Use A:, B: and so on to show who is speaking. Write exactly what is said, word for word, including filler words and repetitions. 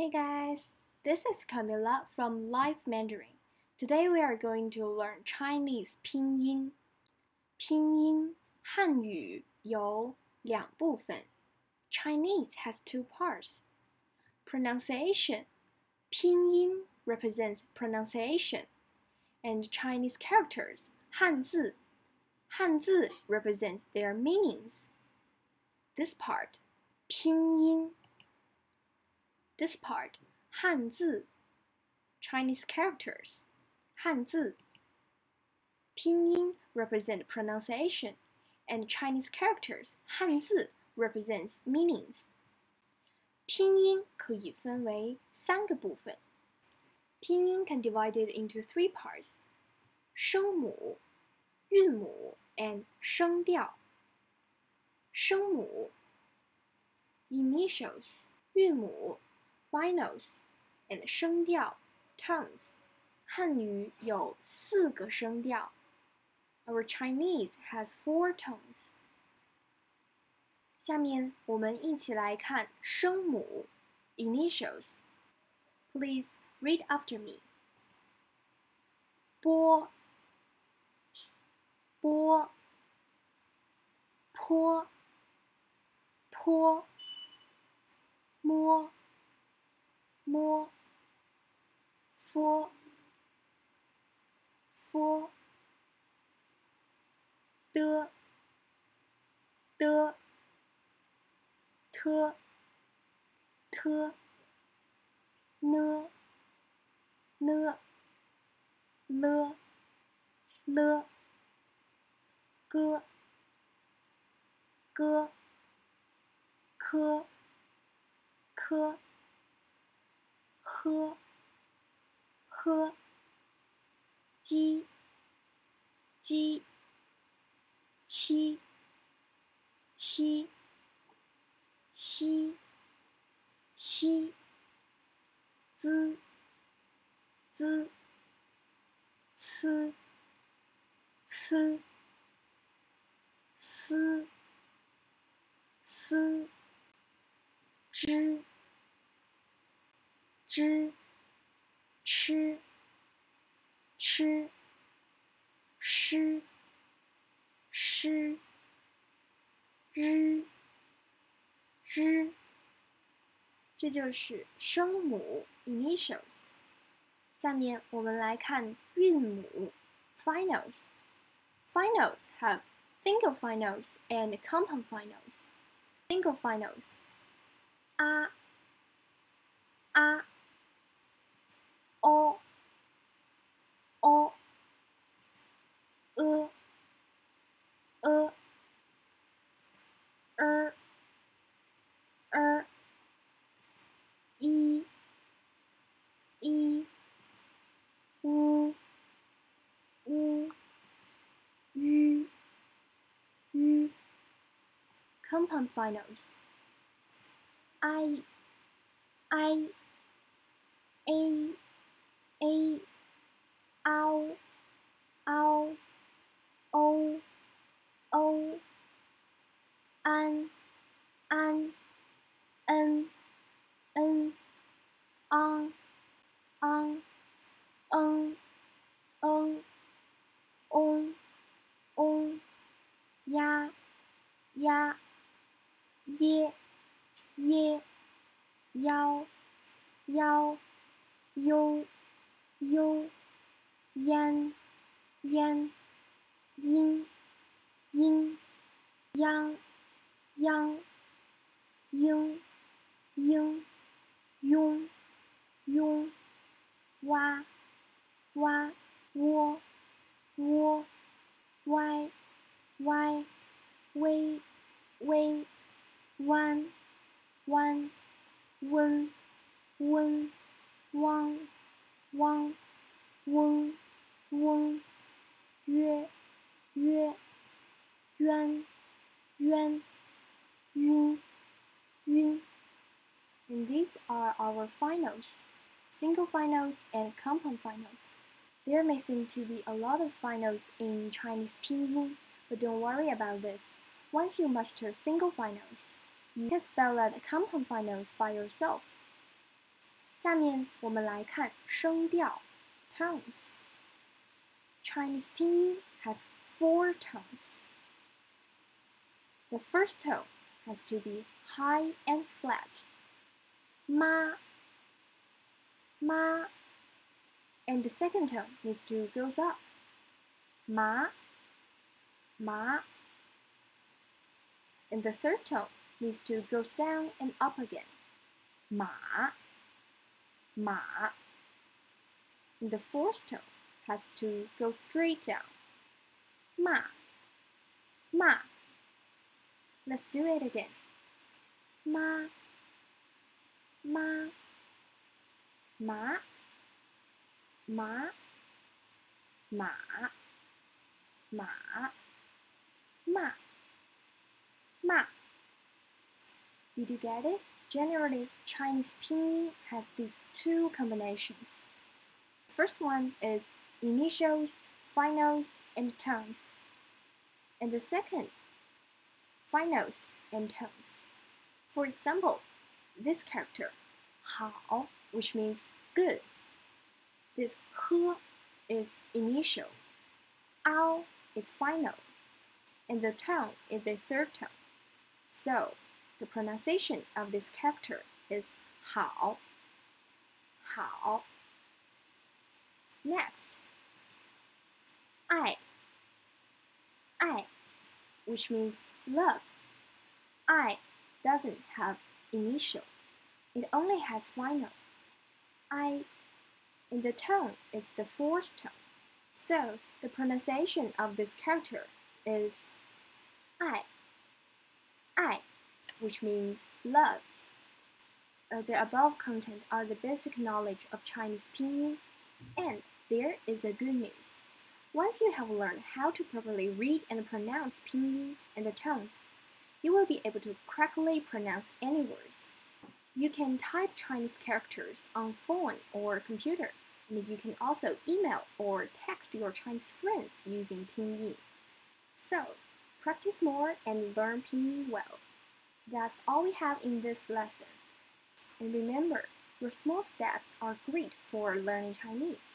A: Hey guys, this is Camilla from L I F E Mandarin. Today we are going to learn Chinese 拼音。拼音汉语有两部分。Chinese has two parts. Pronunciation 拼音 represents pronunciation, and Chinese characters 汉字汉字 represents their meanings. This part 拼音。This part 汉字 Chinese characters 汉字拼音 represent pronunciation, and Chinese characters 汉字 represents meanings. 拼音可以分为三个部分。拼音 can divided into three parts: 声母、韵母 and 声调。声母 initials 韵母finals and 声调 tones. 汉语有四个声调。Our Chinese has four tones. 下面我们一起来看声母 initials. Please read after me. 波波坡坡摸摸佛佛的的特特呢呢了了哥哥科科呵呵鸡鸡七七西西滋滋呲呲丝丝知知吃吃诗诗日日，这就是声母 initials。下面我们来看韵母 finals. Finals have single finals and compound finals. Single finals 啊啊哦哦呃呃儿儿一一乌乌吁吁 Compound finals I I A A ow ow o o an an n n on on n n on on 呀呀耶耶幺幺悠悠烟烟阴阴央央应应拥拥哇哇窝窝歪歪微微弯弯温温汪汪嗡嗡约约渊渊晕晕 And these are our finals, single finals and compound finals. There may seem to be a lot of finals in Chinese Pinyin, but don't worry about this. Once you master single finals, you can spell out compound finals by yourself. 下面我们来看声调 tones. Chinese pinyin has four tones. The first tone has to be high and flat. Ma, ma. And the second tone needs to go up. Ma, ma. And the third tone needs to go down and up again. Ma, ma. And the fourth tone has to go straight down. Ma, ma. Let's do it again. Ma, ma, ma, ma, ma, ma, ma, ma. Did you get it? Generally, Chinese pinyin has these two combinations. The first one is initials, finals, and tones. And the second, finals and tones. For example, this character, 好, which means good. This 呵 is initial, 凹 is final, and the tone is a third tone. So, the pronunciation of this character is 好, 好. Next, 爱, 爱, which means love. 爱 doesn't have initial, it only has final. 爱, and the tone is the fourth tone. So, the pronunciation of this character is 爱, 爱, which means love. Uh, the above content are the basic knowledge of Chinese pinyin, and there is a good news. Once you have learned how to properly read and pronounce pinyin and the tones, you will be able to correctly pronounce any words. You can type Chinese characters on phone or computer, and you can also email or text your Chinese friends using pinyin. So, practice more and learn pinyin well. That's all we have in this lesson. And remember, your small steps are great for learning Chinese.